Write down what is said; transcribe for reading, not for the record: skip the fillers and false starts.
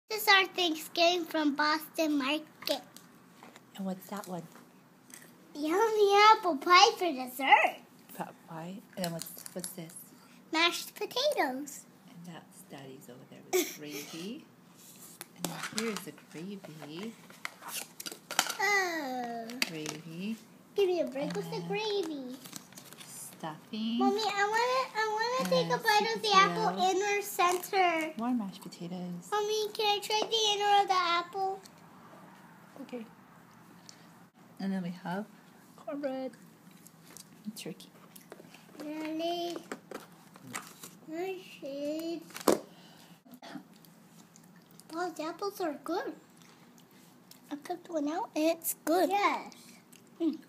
This is our Thanksgiving from Boston Market. And what's that one? Yummy apple pie for dessert. Pie. And then what's this? Mashed potatoes. And that's Daddy's over there with gravy. And then here's the gravy. Oh. Gravy. Give me a break with the gravy. Stuffing. Mommy, I want to take a bite of the apple inner center. More mashed potatoes. Mommy, can I try the inner of the apple? Okay. And then we have cornbread and turkey. Really? Nice shades. Wow, the apples are good. I cooked one out. It's good. Yes.